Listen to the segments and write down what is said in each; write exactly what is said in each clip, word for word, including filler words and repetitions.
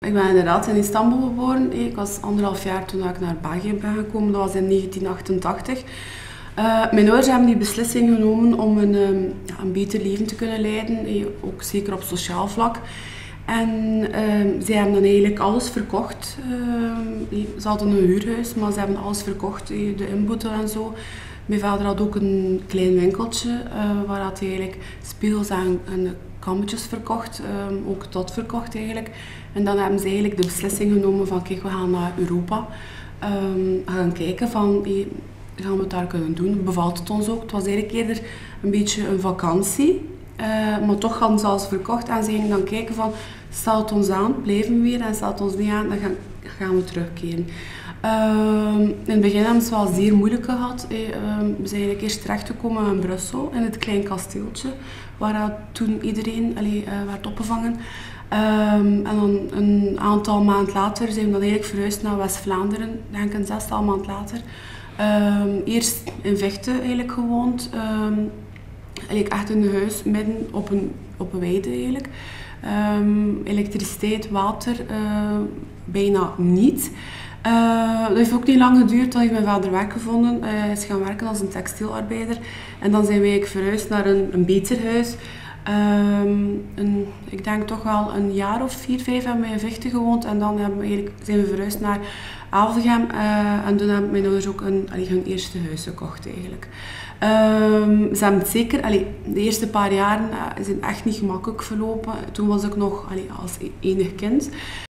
Ik ben inderdaad in Istanbul geboren. Ik was anderhalf jaar toen ik naar België ben gekomen. Dat was in negentien achtentachtig. Uh, mijn ouders hebben die beslissing genomen om een, um, ja, een beter leven te kunnen leiden, ook zeker op sociaal vlak. En uh, zij hebben dan eigenlijk alles verkocht. Uh, ze hadden een huurhuis, maar ze hebben alles verkocht, de inboedel en zo. Mijn vader had ook een klein winkeltje uh, waar hij eigenlijk spiegels en, en kammetjes verkocht, uh, ook dat verkocht eigenlijk. En dan hebben ze eigenlijk de beslissing genomen van kijk, we gaan naar Europa um, gaan kijken van hey, gaan we het daar kunnen doen, bevalt het ons ook. Het was eigenlijk eerder een beetje een vakantie, uh, maar toch hadden ze alles verkocht en ze gingen dan kijken van staat het ons aan, blijven we weer en staat het ons niet aan, dan gaan, gaan we terugkeren. Uh, in het begin hebben ze het wel zeer moeilijk gehad. Uh, we zijn eigenlijk eerst terechtgekomen in Brussel, in het klein kasteeltje, waar toen iedereen allee, uh, werd opgevangen. Um, en dan een aantal maanden later zijn we dan eigenlijk verhuisd naar West-Vlaanderen, denk een zestal maand later. Um, eerst in Vechten eigenlijk gewoond, um, eigenlijk echt in een huis midden op een, op een weide eigenlijk. Um, elektriciteit, water, uh, bijna niet. Uh, dat heeft ook niet lang geduurd dat ik mijn vader werk gevonden. Uh, hij is gaan werken als een textielarbeider en dan zijn wij eigenlijk verhuisd naar een, een beter huis. Um, een, ik denk toch wel een jaar of vier, vijf hebben we in Vechten gewoond en dan hebben we eigenlijk, zijn we verhuisd naar Aalvegem uh, en toen hebben mijn ouders ook een, allee, hun eerste huis gekocht eigenlijk. Um, ze hebben het zeker, allee, de eerste paar jaren uh, zijn echt niet gemakkelijk verlopen. Toen was ik nog allee, als enig kind.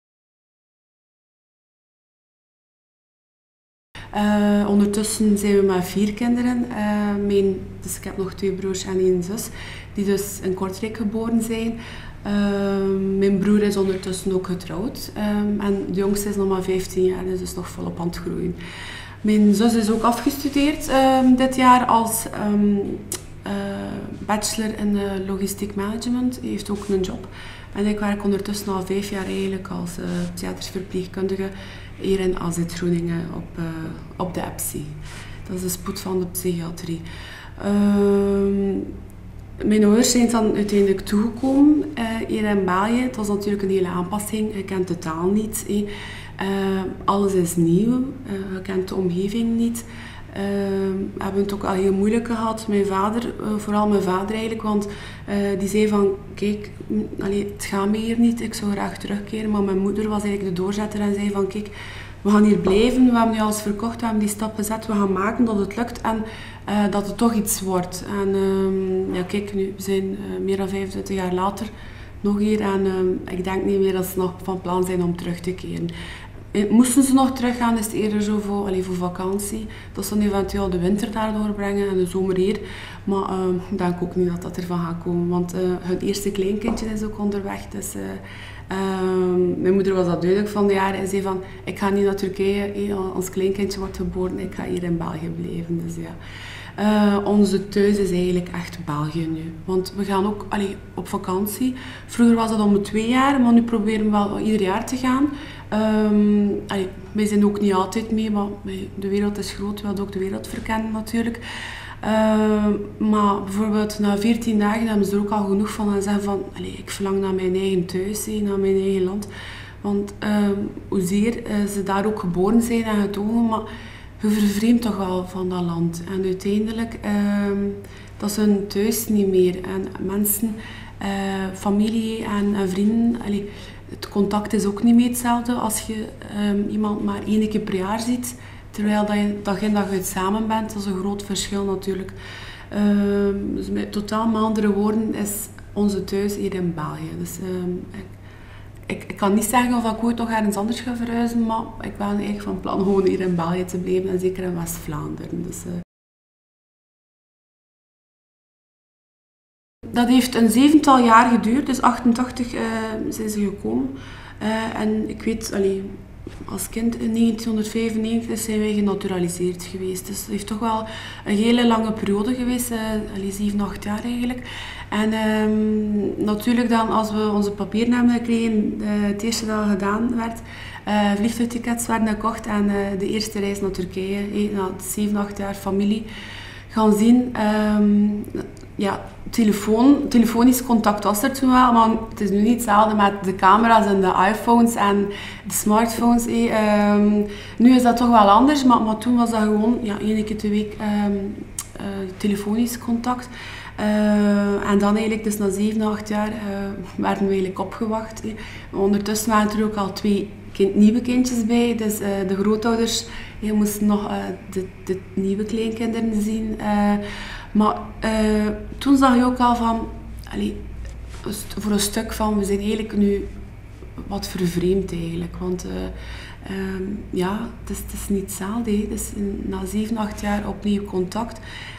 Uh, ondertussen zijn we met vier kinderen. Uh, mijn, dus ik heb nog twee broers en één zus, die dus in Kortrijk geboren zijn. Uh, mijn broer is ondertussen ook getrouwd. Um, en de jongste is nog maar vijftien jaar, dus is nog volop aan het groeien. Mijn zus is ook afgestudeerd um, dit jaar als um, uh, bachelor in uh, logistiek management. Hij heeft ook een job. En ik werk ondertussen al vijf jaar eigenlijk als uh, psychiatrisch-verpleegkundige hier in A Z Groeningen op, uh, op de E P S I. Dat is de spoed van de psychiatrie. Uh, mijn ouders zijn dan uiteindelijk toegekomen uh, hier in België. Het was natuurlijk een hele aanpassing. Je kent de taal niet. Eh. Uh, alles is nieuw. Uh, je kent de omgeving niet. Uh, we hebben het ook al heel moeilijk gehad. Mijn vader, uh, vooral mijn vader eigenlijk, want uh, die zei van kijk, allee, het gaat me hier niet, ik zou graag terugkeren. Maar mijn moeder was eigenlijk de doorzetter en zei van kijk, we gaan hier blijven, we hebben nu alles verkocht, we hebben die stap gezet, we gaan maken dat het lukt en uh, dat het toch iets wordt. En uh, ja kijk, nu, we zijn uh, meer dan vijfentwintig jaar later nog hier en uh, ik denk niet meer dat ze nog van plan zijn om terug te keren. Moesten ze nog teruggaan, is het eerder zo voor, allez, voor vakantie. Dat ze dan eventueel de winter daar doorbrengen en de zomer hier. Maar uh, ik denk ook niet dat dat ervan gaat komen, want uh, hun eerste kleinkindje is ook onderweg. Dus, uh, uh, mijn moeder was dat duidelijk van de jaren en zei van ik ga niet naar Turkije, eh, als kleinkindje wordt geboren, ik ga hier in België blijven. Dus, ja. Uh, onze thuis is eigenlijk echt België nu. Want we gaan ook allee, op vakantie. Vroeger was dat om de twee jaar, maar nu proberen we wel ieder jaar te gaan. Um, allee, wij zijn ook niet altijd mee, maar de wereld is groot, we willen ook de wereld verkennen natuurlijk. Uh, maar bijvoorbeeld na veertien dagen hebben ze er ook al genoeg van en zeggen van allee, ik verlang naar mijn eigen thuis, naar mijn eigen land. Want uh, hoezeer uh, ze daar ook geboren zijn en getogen, maar je vervreemdt toch wel van dat land. En uiteindelijk, uh, dat is hun thuis niet meer. En mensen, uh, familie en, en vrienden, allee, het contact is ook niet meer hetzelfde als je um, iemand maar één keer per jaar ziet. Terwijl dat je dag in dag uit samen bent, dat is een groot verschil natuurlijk. Uh, dus met totaal met andere woorden is onze thuis hier in België. Dus, uh, ik, ik, ik kan niet zeggen of ik ooit nog ergens anders ga verhuizen, maar ik ben eigenlijk van plan gewoon hier in België te blijven en zeker in West-Vlaanderen. Dus, uh, dat heeft een zevental jaar geduurd, dus achtentachtig uh, zijn ze gekomen. Uh, en ik weet, allee, als kind in negentienhonderdvijfennegentig zijn wij genaturaliseerd geweest. Dus het heeft toch wel een hele lange periode geweest, uh, allee, zeven, acht jaar eigenlijk. En uh, natuurlijk dan, als we onze papieren hebben gekregen, uh, het eerste dat gedaan werd, uh, vliegtuigtickets werden gekocht en uh, de eerste reis naar Turkije, uh, na zeven, acht jaar familie. gaan zien, um, ja, telefoon, telefonisch contact was er toen wel, maar het is nu niet hetzelfde met de camera's en de iPhones en de smartphones. Eh. Um, nu is dat toch wel anders, maar, maar toen was dat gewoon ja, één keer per week um, uh, telefonisch contact. Uh, en dan eigenlijk, dus na zeven, acht jaar, uh, werden we eigenlijk opgewacht. Eh. Ondertussen waren er ook al twee kind, nieuwe kindjes bij, dus uh, de grootouders eh, moesten nog uh, de, de nieuwe kleinkinderen zien. Uh, maar uh, toen zag je ook al van, allee, voor een stuk van, we zijn eigenlijk nu wat vervreemd eigenlijk. Want uh, um, ja, het is, het is niet hetzelfde. Dus na zeven, acht jaar opnieuw contact.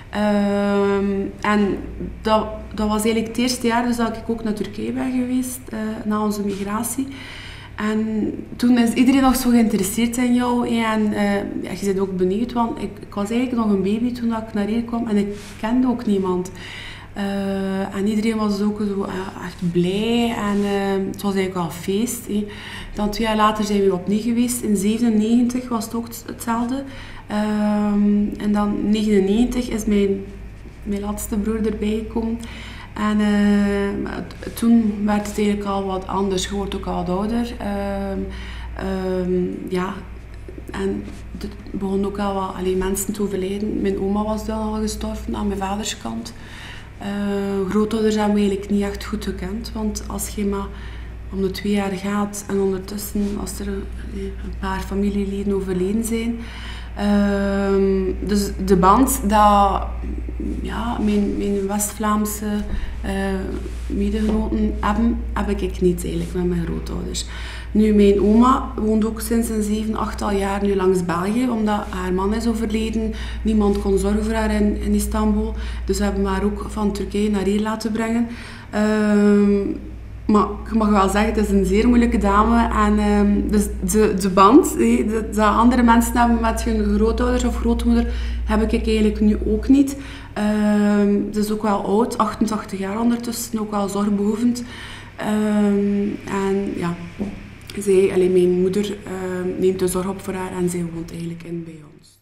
Um, en dat, dat was eigenlijk het eerste jaar dus dat ik ook naar Turkije ben geweest, uh, na onze migratie. En toen is iedereen nog zo geïnteresseerd in jou en uh, ja, je bent ook benieuwd, want ik, ik was eigenlijk nog een baby toen ik naar hier kwam en ik kende ook niemand. Uh, en iedereen was ook zo uh, echt blij en uh, het was eigenlijk wel een feest. Eh. Dan twee jaar later zijn we opnieuw geweest, in zevenennegentig was het ook hetzelfde. Um, en dan negenennegentig is mijn, mijn laatste broer erbij gekomen. En uh, toen werd het eigenlijk al wat anders, je wordt ook al wat ouder. Um, um, ja, en het begon ook al wat allee, mensen te overlijden. Mijn oma was dan al gestorven aan mijn vaders kant. Uh, grootouders hebben we eigenlijk niet echt goed gekend, want als je maar om de twee jaar gaat en ondertussen als er een, een paar familieleden overleden zijn. Uh, dus de band dat ja, mijn, mijn West-Vlaamse uh, medegenoten hebben, heb ik niet eigenlijk met mijn grootouders. Nu, mijn oma woont ook sinds een zeven, achttal jaar nu langs België, omdat haar man is overleden. Niemand kon zorgen voor haar in, in Istanbul, dus we hebben haar ook van Turkije naar hier laten brengen. Uh, Maar je mag wel zeggen, het is een zeer moeilijke dame. En um, dus de, de band die dat andere mensen hebben met hun grootouders of grootmoeder, heb ik eigenlijk nu ook niet. Um, ze is ook wel oud, achtentachtig jaar ondertussen, ook wel zorgbehoevend. Um, en ja, zij, allee, mijn moeder uh, neemt de zorg op voor haar en zij woont eigenlijk in bij ons.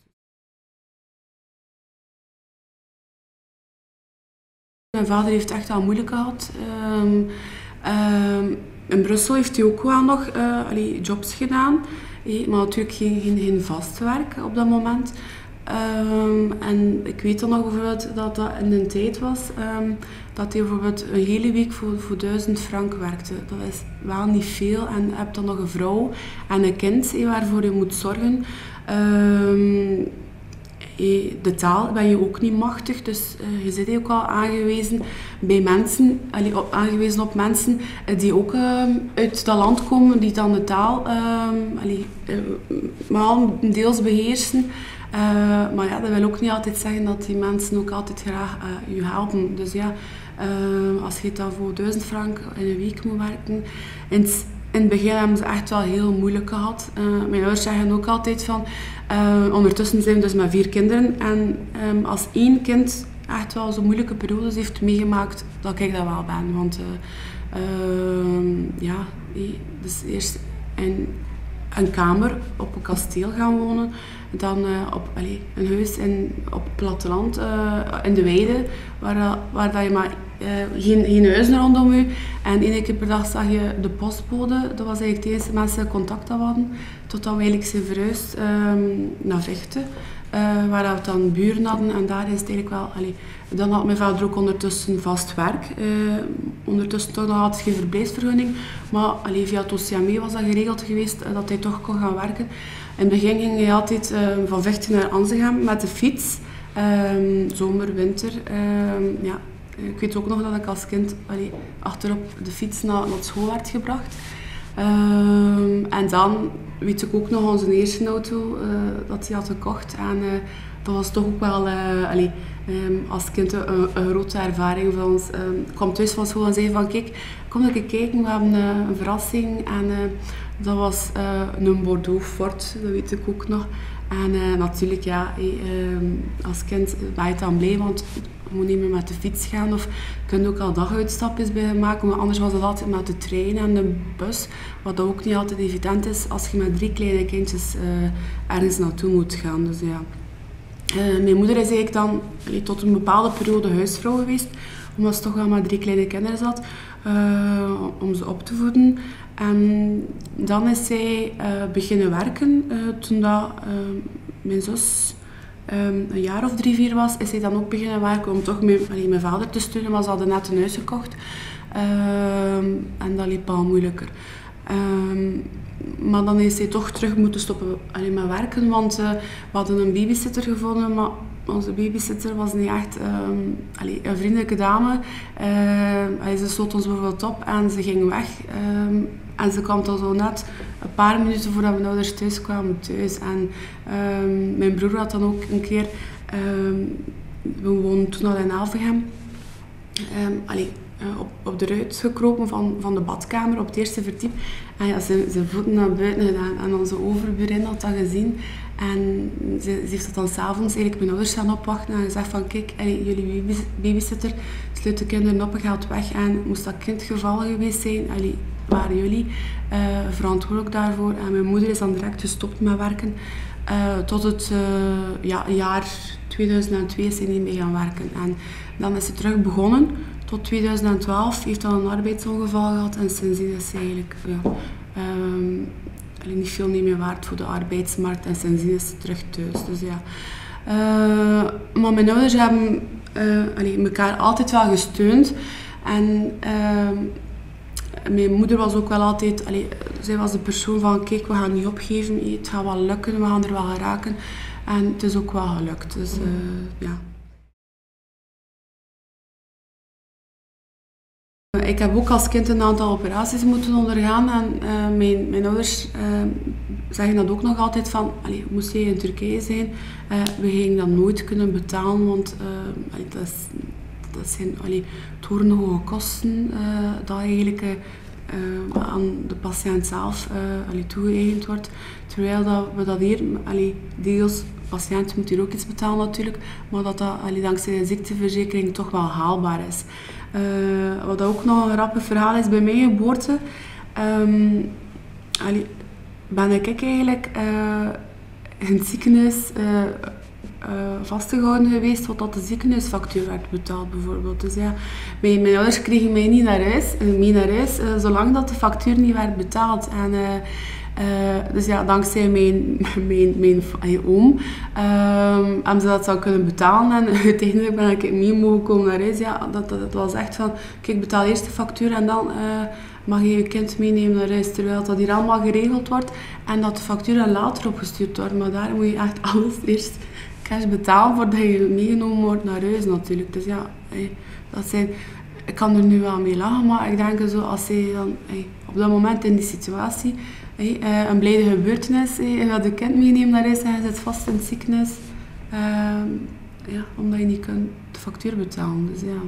Mijn vader heeft echt wel moeilijk gehad. Um, Um, in Brussel heeft hij ook wel nog uh, allee, jobs gedaan, eh, maar natuurlijk geen, geen, geen vast werk op dat moment. Um, en ik weet dan nog bijvoorbeeld dat dat in een tijd was um, dat hij bijvoorbeeld een hele week voor, voor duizend frank werkte. Dat is wel niet veel en je hebt dan nog een vrouw en een kind eh, waarvoor je moet zorgen. Um, De taal ben je ook niet machtig, dus uh, je zit ook al aangewezen bij mensen, allee, op, aangewezen op mensen uh, die ook uh, uit dat land komen, die dan de taal uh, allee, uh, maar deels beheersen. Uh, maar ja, dat wil ook niet altijd zeggen dat die mensen ook altijd graag uh, je helpen. Dus ja, uh, als je dan voor duizend frank in een week moet werken, in het, in het begin hebben ze echt wel heel moeilijk gehad. Uh, mijn ouders zeggen ook altijd van, uh, ondertussen zijn we dus met vier kinderen en um, als één kind echt wel zo'n moeilijke periodes heeft meegemaakt, dat ik dat wel ben. Want uh, uh, ja, dus eerst in een kamer op een kasteel gaan wonen, dan uh, op allez, een huis in, op het platteland, uh, in de weide, waar, waar dat je maar uh, geen, geen huizen rondom je. En één keer per dag zag je de postbode, dat was eigenlijk de eerste mensen die contact hadden, totdat we eigenlijk zijn verhuisd um, naar Vechten. Uh, waar we het dan buren hadden en daar is het eigenlijk wel... Allee, dan had mijn vader ook ondertussen vast werk. Uh, ondertussen toch nog altijd geen verblijfsvergunning. Maar allee, via het O C M E was dat geregeld geweest uh, dat hij toch kon gaan werken. In het begin ging hij altijd uh, van Vechten naar Anzegem met de fiets. Um, zomer, winter. Um, ja. Ik weet ook nog dat ik als kind allee, achterop de fiets naar, naar school werd gebracht. Um, en dan weet ik ook nog onze eerste auto uh, dat hij had gekocht. En uh, dat was toch ook wel uh, allee, um, als kind een, een grote ervaring voor ons. Um, ik kwam thuis van school en zei van kijk, kom even kijken, we hebben uh, een verrassing. En uh, dat was uh, een Bordeaux Ford, dat weet ik ook nog. En uh, natuurlijk, ja, hey, um, als kind ben je dan blij, want je moet niet meer met de fiets gaan of je kunt ook al daguitstapjes bij maken, maar anders was het altijd met de trein en de bus, wat ook niet altijd evident is als je met drie kleine kindjes uh, ergens naartoe moet gaan. Dus ja, Uh, mijn moeder is eigenlijk dan allee, tot een bepaalde periode huisvrouw geweest, omdat ze toch wel maar drie kleine kinderen had, uh, om ze op te voeden. En dan is zij uh, beginnen werken, uh, toen dat, uh, mijn zus um, een jaar of drie, vier was, is zij dan ook beginnen werken om toch mijn, allee, mijn vader te steunen, maar ze hadden net een huis gekocht. Uh, en dat liep al moeilijker. Um, maar dan is zij toch terug moeten stoppen allee, met werken, want uh, we hadden een babysitter gevonden, maar onze babysitter was niet echt um, allee, een vriendelijke dame. Uh, ze sloot ons bijvoorbeeld op en ze ging weg. Um, en ze kwam dan zo net een paar minuten voordat mijn ouders thuis kwamen thuis. En um, mijn broer had dan ook een keer, um, we woonden toen al in Alphenham, um, allee, uh, op, op de ruit gekropen van, van de badkamer op het eerste verdiep. En ja, ze, ze voeten naar buiten gedaan en onze overburin had dat gezien. En ze, ze heeft dat dan s'avonds eigenlijk mijn ouders gaan opwachten en gezegd van kijk, allee, jullie babysitter sluit de kinderen op en gaat weg. En moest dat kind gevallen geweest zijn, allee, waren jullie uh, verantwoordelijk daarvoor. En mijn moeder is dan direct gestopt met werken. Uh, tot het uh, ja, jaar tweeduizend twee is ze niet meer gaan werken. En dan is ze terug begonnen. Tot tweeduizend twaalf heeft dan een arbeidsongeval gehad en sindsdien is ze eigenlijk ja, um, niet veel niet meer waard voor de arbeidsmarkt en sindsdien is ze terug thuis. Dus ja. Uh, maar mijn ouders hebben uh, allee, elkaar altijd wel gesteund. En uh, mijn moeder was ook wel altijd, allee, zij was de persoon van kijk, we gaan niet opgeven, het gaat wel lukken, we gaan er wel geraken. En het is ook wel gelukt. Dus, uh, ja. Ik heb ook als kind een aantal operaties moeten ondergaan en uh, mijn, mijn ouders uh, zeggen dat ook nog altijd van, allee, moest jij in Turkije zijn, uh, we gingen dat nooit kunnen betalen, want uh, allee, dat, is, dat zijn allee, torenhoge kosten uh, dat eigenlijk uh, aan de patiënt zelf uh, allee, toegeëigend wordt, terwijl dat we dat hier, allee, deels, de patiënt moet hier ook iets betalen natuurlijk, maar dat dat allee, dankzij de ziekteverzekering toch wel haalbaar is. Uh, wat ook nog een grappig verhaal is bij mijn geboorte, um, allee, ben ik eigenlijk uh, in het ziekenhuis uh, uh, vastgehouden geweest totdat de ziekenhuisfactuur werd betaald bijvoorbeeld. Dus ja, mijn, mijn ouders kregen mij niet naar huis, uh, mee naar huis uh, zolang dat de factuur niet werd betaald. En, uh, Uh, dus ja, dankzij mijn, mijn, mijn, mijn oom um, hebben ze dat zou kunnen betalen en uiteindelijk ben ik mee mogen komen naar huis. Ja, dat, dat, dat was echt van, kijk, betaal eerst de factuur en dan uh, mag je je kind meenemen naar huis. Terwijl dat hier allemaal geregeld wordt en dat de facturen later opgestuurd worden. Maar daar moet je echt alles eerst cash betalen voordat je meegenomen wordt naar huis natuurlijk. Dus ja, hey, dat zijn... Ik kan er nu wel mee lachen, maar ik denk zo, als je dan hey, op dat moment in die situatie hey, uh, een blijde gebeurtenis, hey, je gaat je kind meenemen naar huis en je zit vast in het ziekenhuis, uh, ja, omdat je niet kunt de factuur betalen. Dus, ja.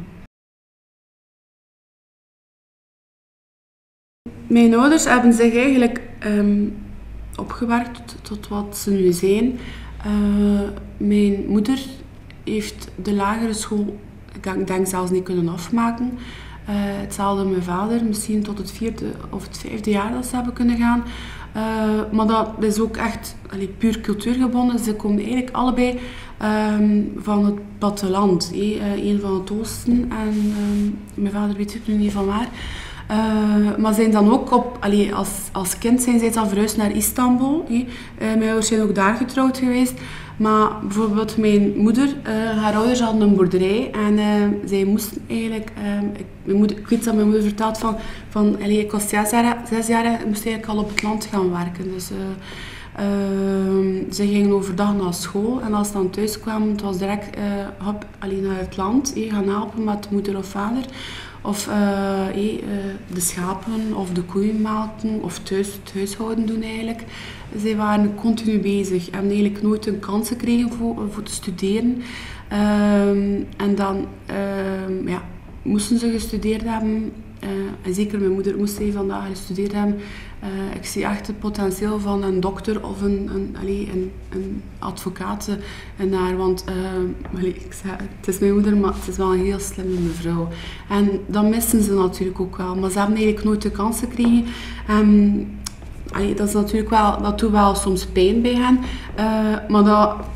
Mijn ouders hebben zich eigenlijk um, opgewerkt tot wat ze nu zijn. Uh, mijn moeder heeft de lagere school, ik denk zelfs niet kunnen afmaken. Uh, hetzelfde mijn vader, misschien tot het vierde of het vijfde jaar dat ze hebben kunnen gaan. Uh, maar dat is ook echt allee, puur cultuurgebonden. Ze komen eigenlijk allebei um, van het platteland. Uh, een van het oosten en um, mijn vader weet ik nu niet van waar. Uh, maar zijn dan ook op, allee, als, als kind zijn zij dan verhuisd naar Istanbul. Uh, mijn ouders zijn ook daar getrouwd geweest. Maar bijvoorbeeld mijn moeder, uh, haar ouders hadden een boerderij en uh, zij moesten eigenlijk, uh, ik, mijn moeder, ik weet dat mijn moeder vertelt van, van allee, ik was zes jaar, zes jaar en moest eigenlijk al op het land gaan werken. Dus, uh, uh, ze gingen overdag naar school en als ze dan thuis kwamen, het was direct uh, hop, allee, naar het land, uh, gaan helpen met moeder of vader. Of uh, hey, uh, de schapen of de koeien melken of thuis het huishouden doen eigenlijk. Zij waren continu bezig en eigenlijk nooit een kans gekregen voor, voor te studeren. Um, en dan um, ja, moesten ze gestudeerd hebben. Uh, en zeker mijn moeder moest hij vandaag gestudeerd hebben. Uh, ik zie echt het potentieel van een dokter of een, een, allez, een, een advocaat en haar, want uh, allez, ik zeg, het is mijn moeder, maar het is wel een heel slimme mevrouw. En dat missen ze natuurlijk ook wel, maar ze hebben eigenlijk nooit de kans gekregen. Um, allez, dat is natuurlijk wel, dat doet wel soms pijn bij hen, uh, maar dat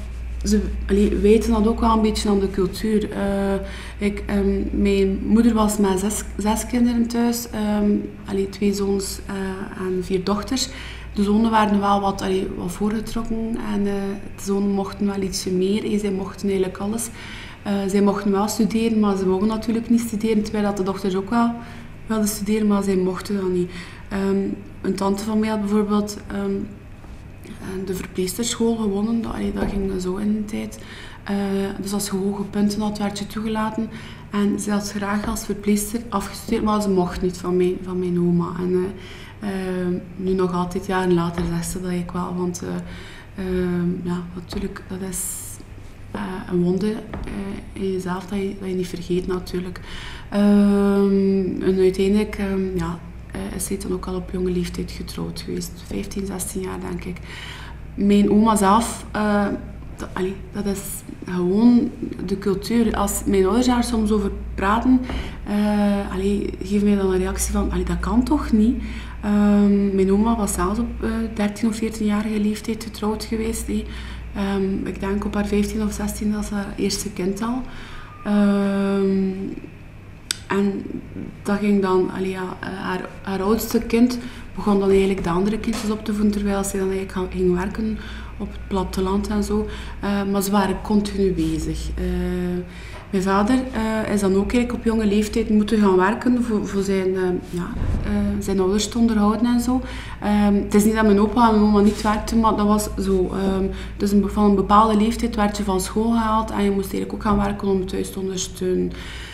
ze allee, weten dat ook wel een beetje aan de cultuur. Uh, ik, um, mijn moeder was met zes, zes kinderen thuis, um, allee, twee zoons uh, en vier dochters. De zonen werden wel wat, allee, wat voorgetrokken en uh, de zonen mochten wel ietsje meer. Hey, zij mochten eigenlijk alles. Uh, zij mochten wel studeren, maar ze mochten natuurlijk niet studeren, terwijl dat de dochters ook wel wilden studeren, maar zij mochten dat niet. Um, een tante van mij had bijvoorbeeld um, de verpleegsterschool gewonnen, dat, allee, dat ging zo in de tijd. Uh, dus als je hoge punten had, werd je toegelaten. En ze had graag als verpleegster afgestudeerd, maar ze mocht niet van mijn, van mijn oma. En, uh, uh, nu nog altijd jaren later zegt ze dat ik wel, want uh, uh, ja, natuurlijk, dat is uh, een wonde uh, in jezelf dat je, dat je niet vergeet natuurlijk. Uh, en uiteindelijk um, ja, uh, is ze dan ook al op jonge leeftijd getrouwd geweest, vijftien, zestien jaar denk ik. Mijn oma zelf, uh, dat, allee, dat is gewoon de cultuur. Als mijn ouders daar soms over praten, uh, allee, geven mij dan een reactie van, allee, dat kan toch niet? Um, mijn oma was zelfs op uh, dertien of veertienjarige leeftijd getrouwd geweest. Hey. Um, ik denk op haar vijftien of zestien, dat is haar eerste kind al. Um, en dat ging dan, allee, ja, haar, haar oudste kind begon dan eigenlijk de andere kindjes op te voeden, terwijl ze dan eigenlijk ging werken op het platteland en zo. Uh, maar ze waren continu bezig. Uh, mijn vader uh, is dan ook eigenlijk op jonge leeftijd moeten gaan werken voor, voor zijn, uh, ja, uh, zijn ouders te onderhouden en zo. Um, het is niet dat mijn opa en mijn oma niet werkten, maar dat was zo. Um, dus een, van een bepaalde leeftijd werd je van school gehaald en je moest eigenlijk ook gaan werken om thuis te ondersteunen.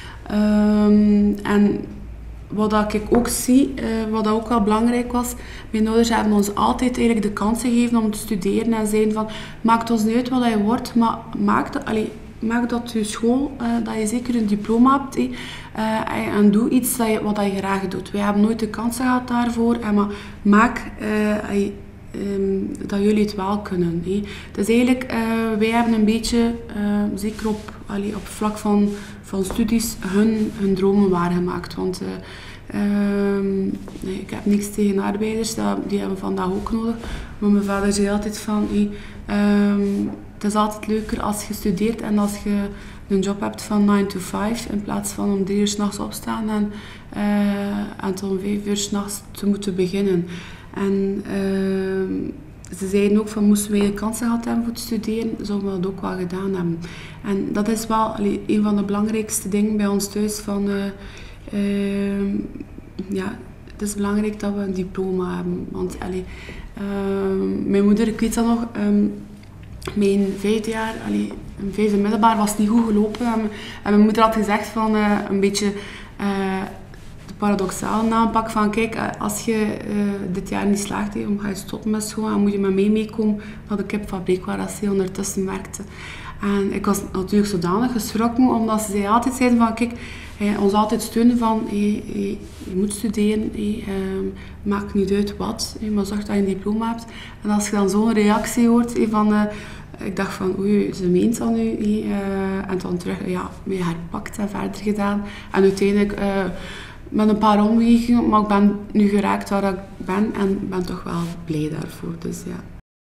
Um, en wat ik ook zie, uh, wat ook wel belangrijk was, mijn ouders hebben ons altijd eigenlijk de kans gegeven om te studeren en zeiden van, maakt ons niet uit wat je wordt, maar maak dat, allee, maak dat je school, uh, dat je zeker een diploma hebt, hey, uh, en doe iets dat je, wat je graag doet. Wij hebben nooit de kans gehad daarvoor, en maar maak uh, allee, um, dat jullie het wel kunnen. Hey. Dus eigenlijk, uh, wij hebben een beetje, uh, zeker op, allee, op vlak van, van studies, hun, hun dromen waargemaakt. Want uh, Um, nee, ik heb niks tegen arbeiders, dat, die hebben vandaag ook nodig. Maar mijn vader zei altijd van, hey, um, het is altijd leuker als je studeert en als je een job hebt van nine to five in plaats van om drie uur 's nachts opstaan en, uh, en tot om vijf uur 's nachts te moeten beginnen. En uh, ze zeiden ook van, moesten wij de kansen gehad hebben voor te studeren, zouden we dat ook wel gedaan hebben. En dat is wel allee, een van de belangrijkste dingen bij ons thuis van... Uh, Uh, ja, het is belangrijk dat we een diploma hebben. Want allee, uh, mijn moeder, ik weet dat nog, um, mijn vijfde jaar, allee, mijn vijfde middelbaar was niet goed gelopen. En, en mijn moeder had gezegd van uh, een beetje uh, de paradoxale aanpak van kijk, uh, als je uh, dit jaar niet slaagt, dan ga je stoppen met school en moet je met mij meekomen naar de kipfabriek waar ze ondertussen werkte. En ik was natuurlijk zodanig geschrokken, omdat ze altijd zeiden van kijk, hij ons altijd steunen van hey, hey, je moet studeren, hey, um, maakt niet uit wat, hey, maar zorg dat je een diploma hebt. En als je dan zo'n reactie hoort hey, van, uh, ik dacht van oei, ze meent dat nu. Hey, uh, en dan terug, ja, mee herpakt en verder gedaan. En uiteindelijk uh, met een paar omwegen, maar ik ben nu geraakt waar ik ben en ben toch wel blij daarvoor. Dus, ja.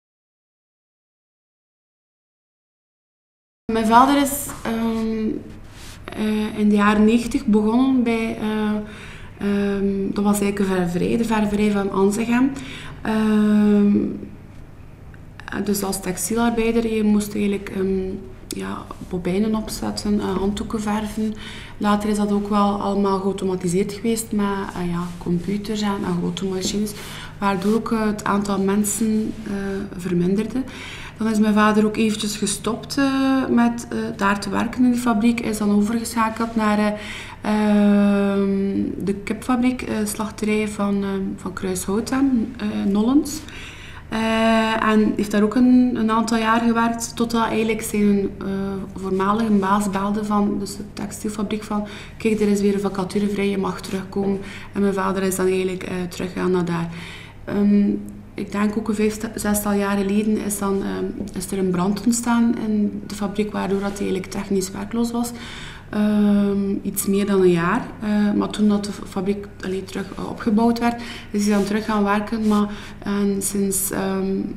Mijn vader is um, uh, in de jaren negentig begonnen bij, uh, um, dat was eigenlijk een ververij, de ververij van Anzegem. Um, dus als textielarbeider, je moest eigenlijk um, ja, bobijnen opzetten, uh, handdoeken verven. Later is dat ook wel allemaal geautomatiseerd geweest met uh, ja, computers en, en grote machines, waardoor ook uh, het aantal mensen uh, verminderde. Dan is mijn vader ook eventjes gestopt uh, met uh, daar te werken in die fabriek. Hij is dan overgeschakeld naar uh, uh, de kipfabriek, uh, slachterij van, uh, van Kruishouten, uh, Nollens. Uh, en heeft daar ook een, een aantal jaar gewerkt, totdat eigenlijk zijn uh, voormalige baas belde van dus de textielfabriek van kijk, er is weer een vacature vrij, je mag terugkomen. En mijn vader is dan eigenlijk uh, teruggegaan naar daar. Um, Ik denk ook een vijf, zestal jaar geleden is, dan, uh, is er een brand ontstaan in de fabriek, waardoor dat hij eigenlijk technisch werkloos was. Uh, iets meer dan een jaar. Uh, maar toen dat de fabriek allee, terug uh, opgebouwd werd, is hij dan terug gaan werken. Maar en sinds um,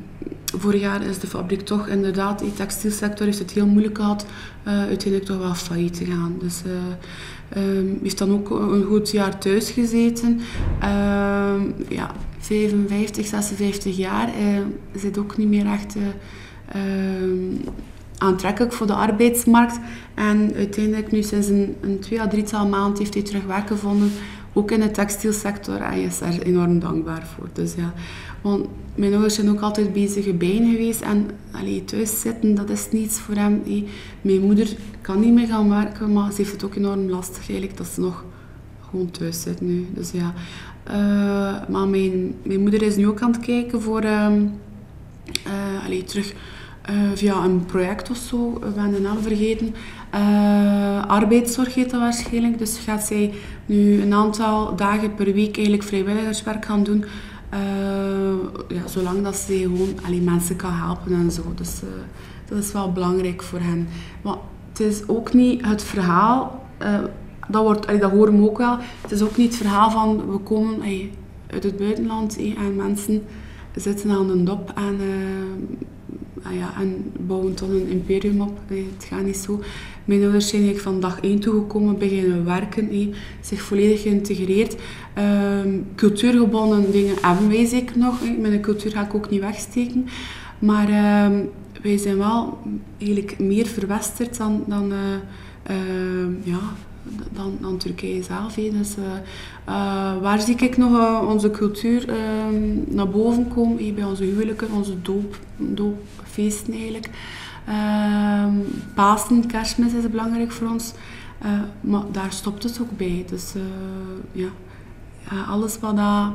vorig jaar is de fabriek toch inderdaad, de textielsector heeft het heel moeilijk gehad, uh, uiteindelijk toch wel failliet te gaan. Dus uh, um, heeft dan ook een goed jaar thuis gezeten. Uh, ja, vijfenvijftig, zesenvijftig jaar, uh, zit ook niet meer echt uh, uh, aantrekkelijk voor de arbeidsmarkt. En uiteindelijk nu sinds een, een twee à drietal maanden heeft hij terug werk gevonden, ook in de textielsector, en hij is daar enorm dankbaar voor. Dus ja, want mijn ouders zijn ook altijd bezige bijen geweest en allee, thuis zitten, dat is niets voor hem. Hey, mijn moeder kan niet meer gaan werken, maar ze heeft het ook enorm lastig eigenlijk dat ze nog gewoon thuis zit nu. Dus ja, uh, maar mijn, mijn moeder is nu ook aan het kijken voor uh, uh, allee, terug uh, via een project of zo, we hebben de naam vergeten. Uh, arbeidszorg heet dat waarschijnlijk, dus gaat zij nu een aantal dagen per week eigenlijk vrijwilligerswerk gaan doen. Uh, ja, zolang dat ze gewoon allee, mensen kan helpen en zo. Dus uh, dat is wel belangrijk voor hen. Maar het is ook niet het verhaal, uh, dat, wordt, allee, dat horen we ook wel, het is ook niet het verhaal van we komen allee, uit het buitenland hey, en mensen zitten aan een dop en, uh, ah ja, en bouwen tot een imperium op. Nee, het gaat niet zo. Mijn ouders zijn eigenlijk van dag één toegekomen, beginnen werken, hey, zich volledig geïntegreerd. Um, cultuurgebonden dingen hebben wij zeker nog. Hey. Mijn cultuur ga ik ook niet wegsteken. Maar uh, wij zijn wel eigenlijk meer verwesterd dan, dan, uh, uh, ja, dan, dan Turkije zelf. Hey. Dus, uh, uh, waar zie ik nog uh, onze cultuur uh, naar boven komen? Hey, bij onze huwelijken, onze doop, doopfeesten eigenlijk. Uh, Pasen, Kerstmis is belangrijk voor ons, uh, maar daar stopt het ook bij. Dus uh, ja, uh, alles wat dat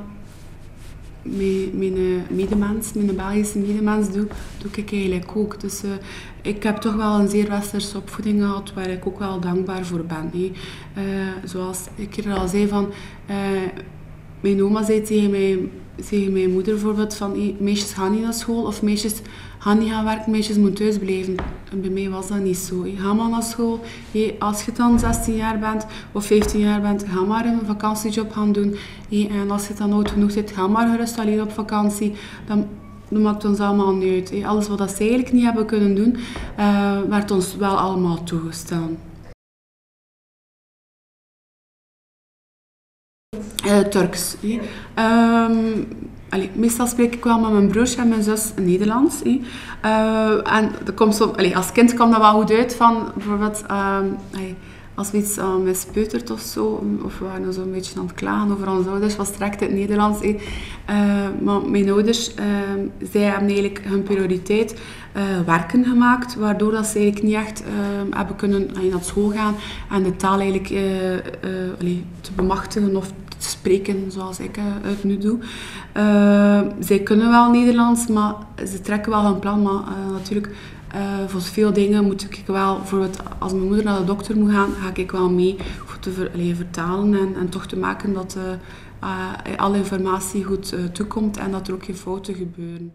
mijn, mijn medemens, mijn Belgische medemens doe, doe ik eigenlijk ook. Dus uh, ik heb toch wel een zeer westerse opvoeding gehad, waar ik ook wel dankbaar voor ben. Hey. Uh, zoals ik er al zei, van, uh, mijn oma zei tegen, mij, tegen mijn moeder bijvoorbeeld van hey, meisjes gaan niet naar school of meisjes gaan niet gaan werken, meisjes moeten thuis blijven. En bij mij was dat niet zo. Hey. Ga maar naar school. Hey, als je dan zestien jaar bent of vijftien jaar bent, ga maar een vakantiejob gaan doen. Hey, en als je dan oud genoeg bent, ga maar gerust alleen op vakantie. Dan, dat maakt ons allemaal niet uit. Hey. Alles wat ze eigenlijk niet hebben kunnen doen, uh, werd ons wel allemaal toegestaan. Uh, Turks. Hey. Um, Allee, meestal spreek ik wel met mijn broertje en mijn zus Nederlands. Uh, en dat komt zo, allee, als kind kwam dat wel goed uit van bijvoorbeeld uh, allee, als we iets uh, mispeuterd of zo, of we waren zo een beetje aan het klagen over onze ouders, was direct het Nederlands. Uh, maar mijn ouders, uh, zij hebben eigenlijk hun prioriteit uh, werken gemaakt, waardoor dat ze eigenlijk niet echt uh, hebben kunnen allee, naar school gaan en de taal eigenlijk uh, uh, allee, te bemachtigen of te spreken zoals ik uh, het nu doe. Uh, zij kunnen wel Nederlands, maar ze trekken wel hun plan, maar uh, natuurlijk uh, voor veel dingen moet ik wel, bijvoorbeeld als mijn moeder naar de dokter moet gaan, ga ik wel mee voor te ver, allee, vertalen en, en toch te maken dat uh, uh, alle informatie goed uh, toekomt en dat er ook geen fouten gebeuren.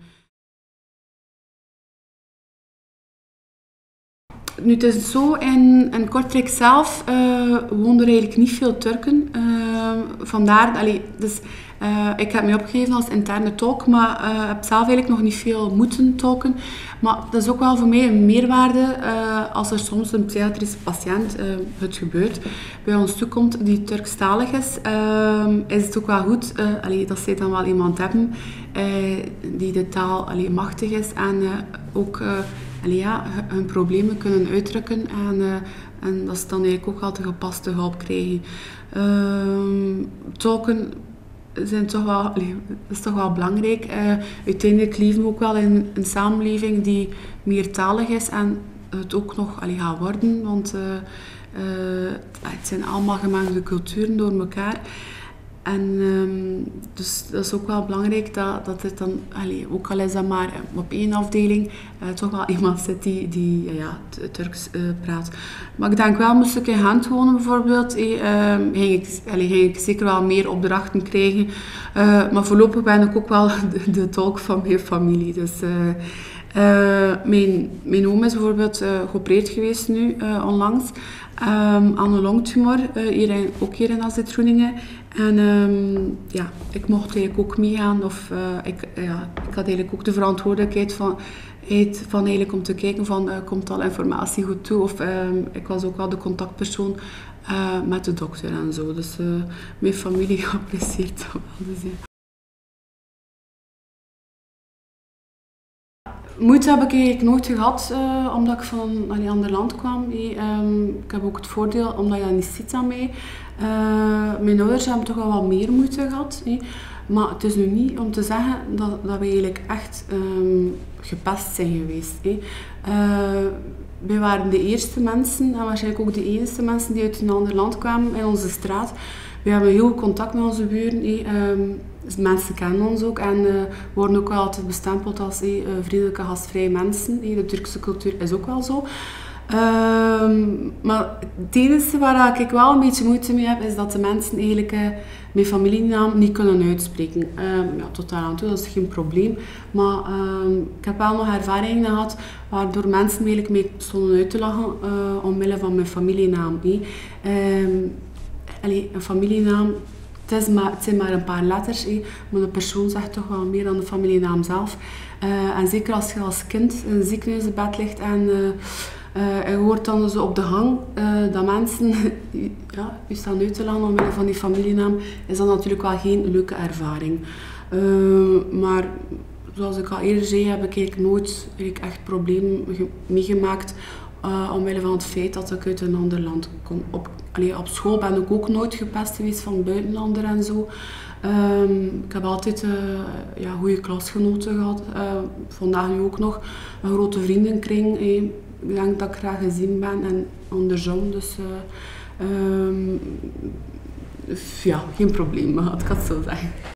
Nu, het is zo, in, in Kortrijk zelf uh, woonden er eigenlijk niet veel Turken. Uh, vandaar, allee, dus, uh, ik heb mij opgegeven als interne tolk, maar uh, heb zelf eigenlijk nog niet veel moeten tolken. Maar dat is ook wel voor mij een meerwaarde uh, als er soms een psychiatrische patiënt, uh, het gebeurt, bij ons toekomt die Turkstalig is. Uh, is het ook wel goed uh, allee, dat zij dan wel iemand hebben uh, die de taal allee, machtig is en uh, ook uh, allee, ja, hun problemen kunnen uitdrukken en, uh, en dat ze dan eigenlijk ook altijd gepaste hulp krijgen. Uh, tolken zijn toch wel, allee, dat is toch wel belangrijk. Uh, uiteindelijk leven we ook wel in een samenleving die meertalig is en het ook nog allee, gaat worden, want uh, uh, het zijn allemaal gemengde culturen door elkaar. En um, dus dat is ook wel belangrijk dat, dat het dan, allee, ook al is dat maar op één afdeling, uh, toch wel iemand zit die, die uh, ja, Turks uh, praat. Maar ik denk wel, moest ik in Gent wonen bijvoorbeeld, eh, uh, ging, ik, allee, ging ik zeker wel meer opdrachten krijgen. Uh, maar voorlopig ben ik ook wel de, de tolk van mijn familie. Dus uh, Uh, mijn, mijn oom is bijvoorbeeld uh, geopereerd geweest nu, uh, onlangs, um, aan een longtumor, uh, hier in, ook hier in Azet-Groeningen. En um, ja, ik mocht eigenlijk ook meegaan, of uh, ik, ja, ik had eigenlijk ook de verantwoordelijkheid van, van eigenlijk om te kijken van, uh, komt al informatie goed toe, of um, ik was ook wel de contactpersoon uh, met de dokter en zo. Dus uh, mijn familie apprecieert dat wel. Dus, ja. Moeite heb ik eigenlijk nooit gehad, uh, omdat ik van een ander land kwam. Hey. Um, ik heb ook het voordeel, omdat je dat niet ziet aan mij. Uh, mijn ouders hebben toch wel wat meer moeite gehad. Hey. Maar het is nu niet om te zeggen dat, dat we eigenlijk echt um, gepest zijn geweest. Hey. Uh, wij waren de eerste mensen, en waarschijnlijk ook de enige mensen die uit een ander land kwamen in onze straat. We hebben heel goed contact met onze buren. Hey. Um, mensen kennen ons ook en uh, worden ook wel altijd bestempeld als hey, uh, vriendelijke, gastvrije mensen. Hey, de Turkse cultuur is ook wel zo. Um, maar het enige waar ik wel een beetje moeite mee heb, is dat de mensen eigenlijk uh, mijn familienaam niet kunnen uitspreken. Um, ja, tot daar aan toe, dat is geen probleem. Maar um, ik heb wel nog ervaringen gehad waardoor mensen me eigenlijk mee stonden uit te lachen uh, omwille van mijn familienaam. Hey. Um, allee, een familienaam. Het, is maar, het zijn maar een paar letters, eh, maar de persoon zegt toch wel meer dan de familienaam zelf. Uh, en zeker als je als kind in een ziekenhuisbed ligt en uh, uh, je hoort dan zo op de gang uh, dat mensen ja, je staan uit te lachen omwille van die familienaam, is dat natuurlijk wel geen leuke ervaring. Uh, maar zoals ik al eerder zei, heb ik eigenlijk nooit eigenlijk echt problemen meegemaakt. Uh, omwille van het feit dat ik uit een ander land kom. Op, allee, op school ben ik ook nooit gepest geweest van buitenlander en zo. Um, ik heb altijd uh, ja, goede klasgenoten gehad. Uh, vandaag nu ook nog een grote vriendenkring. Hey. Ik denk dat ik graag gezien ben en andersom. Dus uh, um, ja, geen probleem, had ik het zo zeggen.